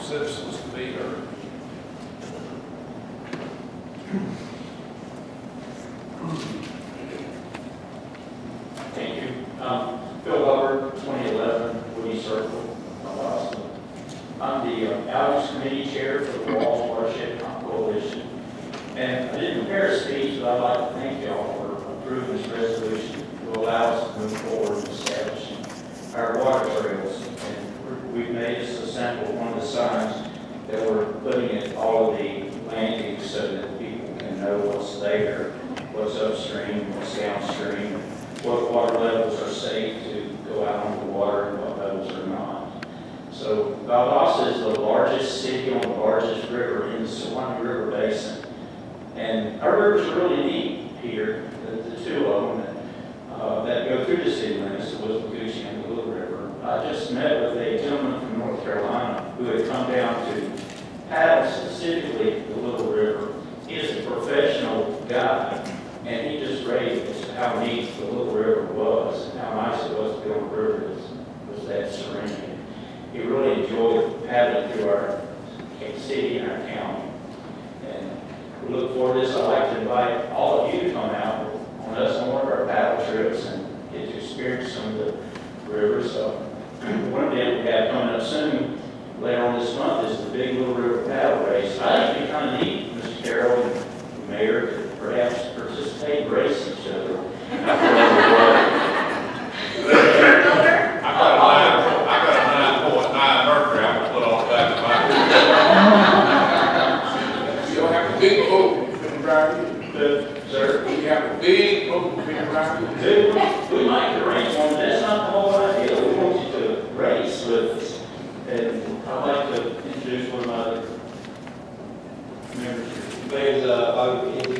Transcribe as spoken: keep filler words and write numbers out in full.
citizens to be heard. Thank you. Um, Bill Hubbard, twenty eleven Woody Circle, Boston. I'm the uh, Outreach Committee Chair for the Walls Watershed Coalition. And I didn't prepare a speech, but I'd like to thank y'all for approving this resolution to allow us to move forward in establishing our water trails. And we've made this a sample of one of the signs that we're putting at all of the landings so that people can know what's there, what's upstream, what's downstream, what water levels are safe to go out on the water and what levels are not. So Valdosta is the largest city on the largest river in the Suwannee River Basin. And our rivers are really neat here, the, the two of them that, uh, that go through the city limits, the Withlacoochee and the Little River. I just met with a gentleman from North Carolina who had come down to paddle specifically the Little River. He is a professional guide, and he just raved as to how neat the Little River was and how nice it was to be on the river was, was that serene. He really enjoyed paddling through our city and our county. And we look forward to this. I'd like to invite all of you to come out on us on one of our paddle trips and get to experience some of the rivers. So one event we have coming up soon, later on this month, is the Big Little River Paddle Race. I think it'd be kind of neat, Mister Carroll and the Mayor, to perhaps participate and race each other. I got a nine, I got a nine point nine Mercury I'm gonna put on the back of my. You don't have a big boat you can drive in. Sir, You have a big boat you can drive in. Dude, we might arrange one, but that's not the whole idea. We want you to race with us. And I'd like to introduce one of my other members here. My name is uh, Bobby Kennedy.